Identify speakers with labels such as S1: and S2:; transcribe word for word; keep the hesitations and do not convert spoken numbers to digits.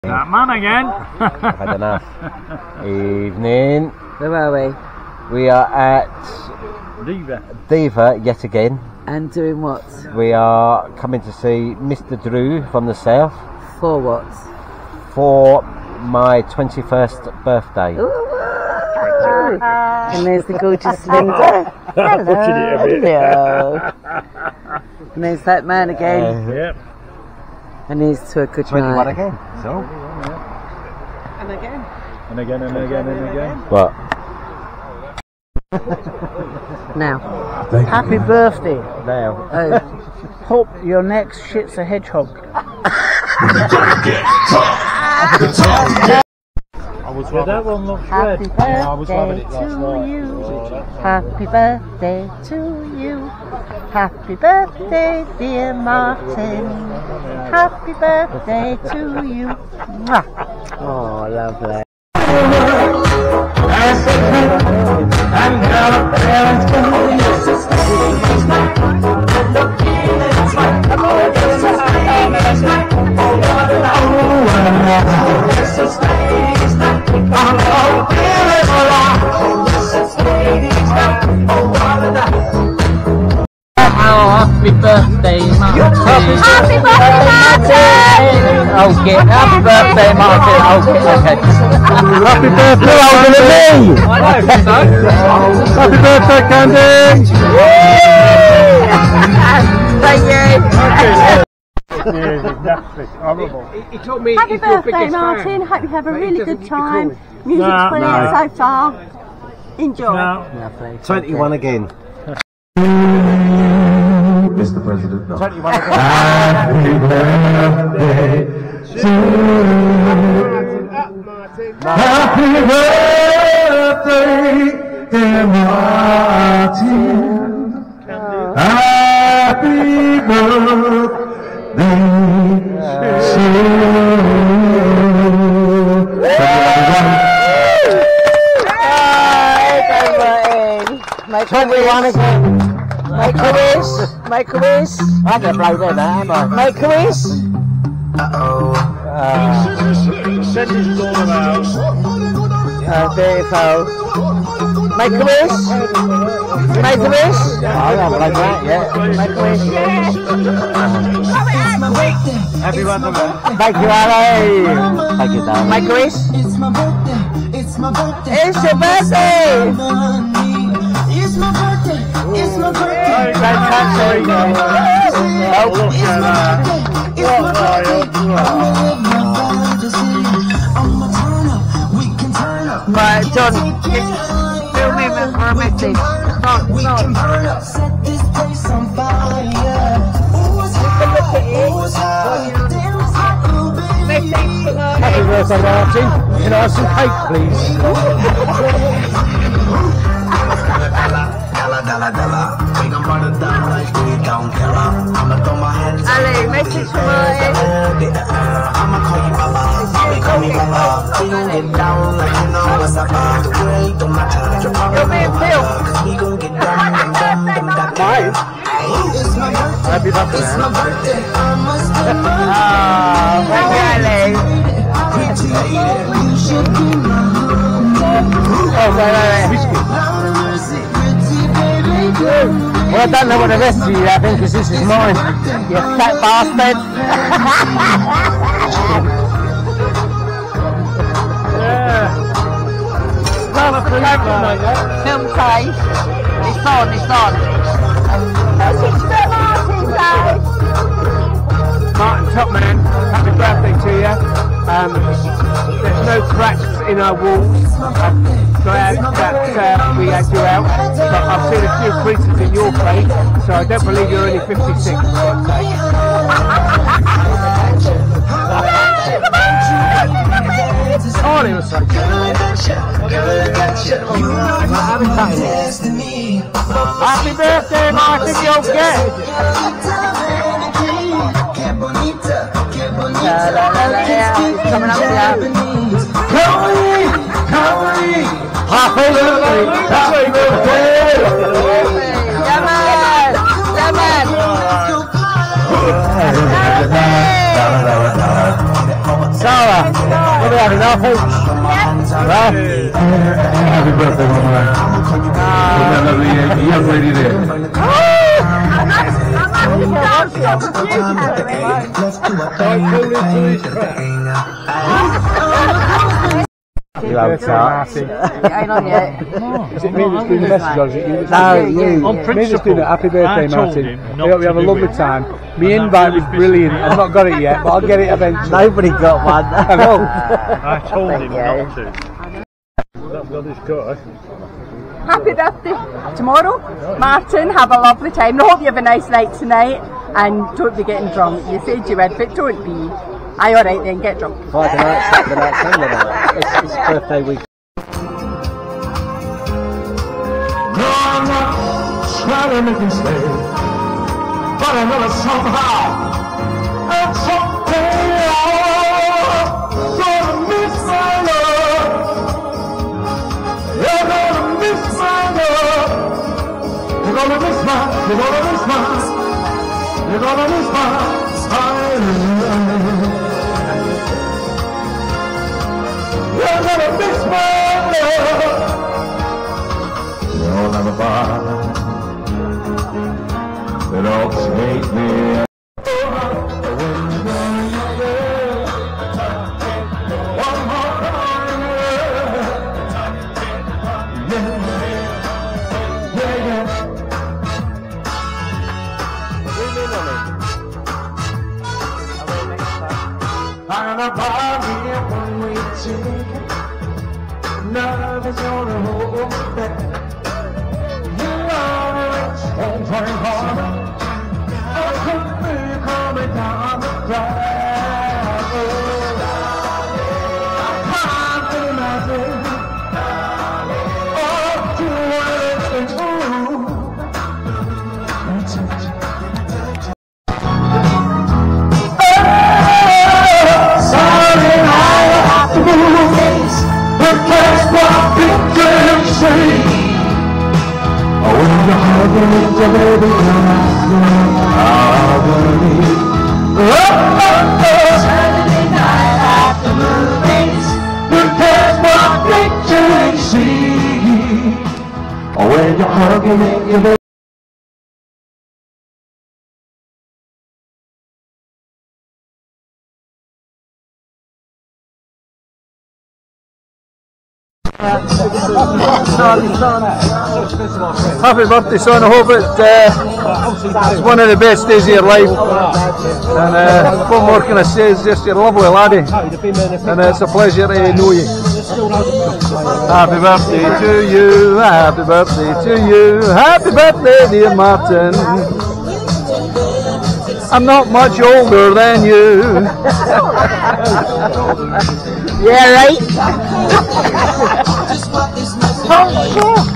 S1: That man again.
S2: I've had enough. Evening.
S3: Where are we?
S2: We are at
S1: Diva.
S2: Diva yet again.
S3: And doing what?
S2: We are coming to see Mister Drew from the south.
S3: For what?
S2: For my twenty-first birthday.
S3: Ooh. And there's the gorgeous Linda. Hello. Hello. And there's that man again.
S2: Uh,
S1: Yep.
S3: And here's to a good
S2: twenty-one
S3: night.
S2: again. So.
S3: And again.
S1: And again and again and again.
S2: What?
S3: Now.
S4: Happy birthday.
S2: Now.
S3: Oh.
S4: Hope your next shit's a hedgehog.
S1: Yeah, that one looks
S3: Happy
S1: red.
S3: birthday
S1: I was having it
S3: to
S1: last night.
S3: you.
S1: Oh, that's-
S3: Happy birthday to you. Happy birthday, dear Martin. Happy birthday to you. Mwah. Oh, lovely.
S4: Happy birthday, Martin.
S3: Happy birthday, Martin.
S4: Okay, happy birthday, Martin. Okay, okay.
S2: Happy birthday, older than me!
S1: I know, son.
S2: Happy birthday, Candy!
S3: Thank you.
S1: Horrible.
S5: He told me
S6: Happy
S5: he's your
S6: birthday,
S5: biggest
S6: Martin.
S5: fan.
S6: Hope you have a
S5: But he
S6: really
S5: doesn't
S6: good
S5: get
S6: time.
S5: called.
S6: Music's
S1: No,
S6: brilliant
S2: no.
S6: so far. Enjoy.
S1: No.
S3: Lovely.
S2: twenty-one again.
S7: Mister President, no.
S2: twenty-one again.
S7: Happy birthday to you. Happy birthday, dear Martin. Happy birthday to you.
S3: Make a
S2: twenty-one
S3: wish.
S2: again.
S3: Make a wish. Make a wish.
S2: I'm going to blow them out, am I?
S3: Make a wish.
S1: Send his daughter out.
S3: Oh, beautiful. Make a wish. Make a wish.
S2: I haven't blown them out yet.
S3: Make a wish.
S2: Happy birthday. Thank you, Ali. Thank you, darling.
S3: Make a wish.
S8: It's my birthday, it's my birthday.
S3: It's your birthday.
S8: It's my birthday, it's my birthday.
S3: Fantastic.
S8: It's my birthday, it's my birthday. I'ma live my fantasy. I'ma turn up, we can turn up.
S3: Right, John, film him for a message. Start,
S8: We can
S3: start.
S8: burn up, set this place on fire. Ooh, it's hot, ooh, it's hot. Damn, it's hot, ooh, baby.
S2: Happy birthday, Martin. Can I have some cake, please?
S3: Ali, message for Martin.
S8: I'ma call you Baba, Bobby call me Baba. Feel it down like you know what's up. The world don't matter, you're
S3: You're being filmed.
S8: cause we gon' get done, done, done, done, done. It's my birthday,
S2: Happy birthday.
S8: it's my birthday. I must spend my
S3: Oh, thank you, Ali.
S8: you should be mine.
S3: Oh, wait, wait, wait.
S2: Well, I don't know what the rest of you have, because this is mine.
S3: You fat bastard. Film safe. It's on, it's on.
S5: Martin Topman, happy birthday to you. Um, there's no cracks in our walls. I'm glad that uh, we had you out, but I've seen a few creases in your face, so I don't believe you're only fifty-six. Oh, it was so good.
S2: Happy birthday, Martin, you'll get.
S3: La, la, la, la, yeah. It's coming up here.
S2: Happy birthday! Happy birthday!
S3: Yeah, man! Yeah, man!
S2: Sarah. What are we having now, Pete? Right?
S7: Happy birthday, Mama. That lovely uh, young lady there.
S2: You haven't
S1: Martin.
S3: Hang on yet.
S1: Is it me that's doing the message or is it you?
S2: No, you.
S1: On me just doing it. Happy birthday,
S9: I told
S1: Martin.
S9: him
S1: I
S9: not
S1: hope you have
S9: to
S1: a
S9: do
S1: lovely
S9: it.
S1: time. My
S9: And
S1: invite was
S9: that's
S1: brilliant. I've not got it yet, but I'll get it eventually.
S2: Nobody got one.
S1: I know.
S9: I told him not to. That's got his cut.
S6: Happy birthday tomorrow, Martin. Have a lovely time. I hope you have a nice night tonight and don't be getting drunk. You said you would, but don't be. Aye, all right then, get drunk.
S2: Friday night, Saturday night, Sunday night. It's, it's birthday week.
S7: No, I'm not trying to make you stay, but I know that somehow and someday you're gonna miss my love. You're gonna miss my love. You're gonna miss my, you're gonna miss my, you're gonna miss my, my love. You're gonna miss my love. You'll never find it'll take me. One more time, yeah, yeah, yeah. I'm gonna buy me a one-way ticket. Love is gonna hold me back. Don't try harder. I could be coming down the track. I can't imagine. Oh, to what it's true. Sorry, I have to move things, but that's what pictures say. Oh, when you're hugging your baby, I believe. Oh, oh, oh. Saturday night after movies, but that's what pictures see. Oh, when you're hugging your baby.
S1: Happy birthday, son. I hope it, uh, it's one of the best days of your life. And uh, what more can I say? It's just you're a lovely laddie. And uh, it's a pleasure to know you. Happy birthday to you. Happy birthday to you. Happy birthday, dear Martin. I'm not much older than you.
S3: Yeah, right?
S8: Oh, shit.